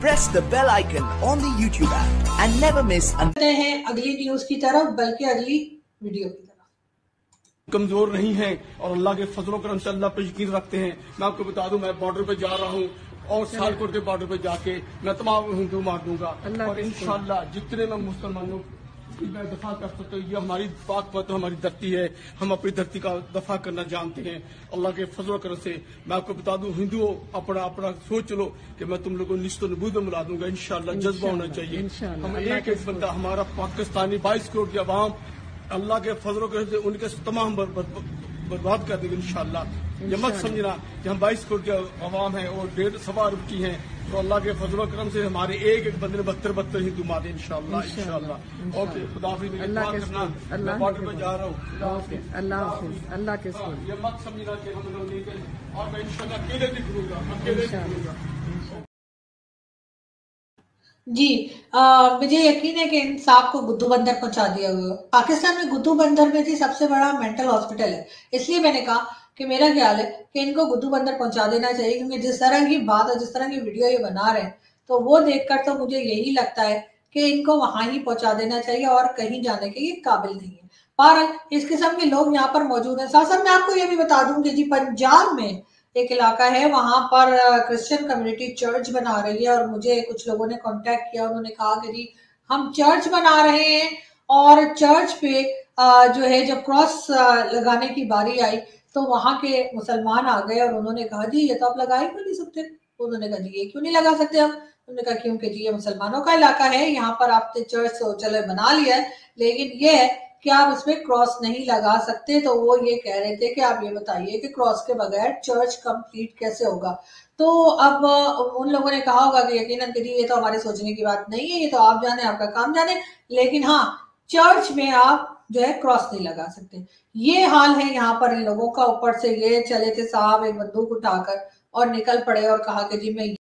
press the bell icon on the YouTube app and never miss हैं अगली news की तरफ, बल्कि अगली वीडियो की तरफ। कमजोर नहीं हैं और अल्लाह के फजलो करम से अल्लाह पर यकीन रखते हैं। मैं आपको बता दूं, मैं बॉर्डर पे जा रहा हूं और सियालकोट के बॉर्डर पे जाके मैं तमाम हिंदू मार दूंगा और इंशाअल्लाह जितने मैं मुसलमानों की मैं दफा कर सकता हूँ। ये हमारी पाक पत हमारी धरती है, हम अपनी धरती का दफा करना जानते हैं। अल्लाह के फजलो करम से मैं आपको बता दूं, हिंदुओं अपना अपना सोच लो कि मैं तुम लोगों को निश्चित नबूद में मिला दूंगा। इंशाअल्लाह जज्बा होना चाहिए। हम एक एक बंदा, हमारा पाकिस्तानी 22 करोड़ की आवाम अल्लाह के फजलों के उनके तमाम बर्बाद कर देंगे इंशाअल्लाह। ये मत समझना कि हम 22 करोड़ की आवाम है और 1.5 अरब की हैं, तो अल्लाह के फजलों करम से हमारे एक एक बंदे ने 72 हिंदू मारे इंशाअल्लाह। ओके, खुदा हाफिज़। मैं बॉर्डर पे जा रहा हूँ। अल्लाह के ये मत समझना कि हम लोग नहीं करें और मैं इंशाअल्लाह अकेले निकलूंगा। जी, मुझे यकीन है कि इन साहब को गुद्दू बंदर पहुंचा दिया हुआ। पाकिस्तान में गुद्दू बंदर में जी सबसे बड़ा मेंटल हॉस्पिटल है, इसलिए मैंने कहा कि मेरा ख्याल है कि इनको गुद्दू बंदर पहुंचा देना चाहिए, क्योंकि जिस तरह की बात है, जिस तरह की वीडियो ये बना रहे हैं, तो वो देखकर तो मुझे यही लगता है कि इनको वहां ही पहुंचा देना चाहिए और कहीं जाने के ये काबिल नहीं है। पर इस किस्म के लोग यहाँ पर मौजूद हैं। साथ साथ मैं आपको ये भी बता दूं कि जी पंजाब में एक इलाका है, वहां पर क्रिश्चियन कम्युनिटी चर्च बना रही है और मुझे कुछ लोगों ने कांटेक्ट किया। उन्होंने कहा कि जी हम चर्च बना रहे हैं और चर्च पे जो है जब क्रॉस लगाने की बारी आई तो वहां के मुसलमान आ गए और उन्होंने कहा जी ये तो आप लगा ही क्यों नहीं सकते। उन्होंने कहा जी ये क्यों नहीं लगा सकते हम। उन्होंने कहा क्योंकि जी ये मुसलमानों का इलाका है, यहाँ पर आपने चर्च तो चलो बना लिया है, लेकिन ये है कि आप इसमें क्रॉस नहीं लगा सकते। तो वो ये कह रहे थे कि आप ये बताइए कि क्रॉस के बगैर चर्च कंप्लीट कैसे होगा। तो अब उन लोगों ने कहा होगा कि यकीनन कि ये तो हमारे सोचने की बात नहीं है, ये तो आप जाने, आपका काम जाने, लेकिन हाँ चर्च में आप जो है क्रॉस नहीं लगा सकते। ये हाल है यहाँ पर इन लोगों का। ऊपर से ये चले थे साहब एक बंदूक उठाकर और निकल पड़े और कहा कि जी मैं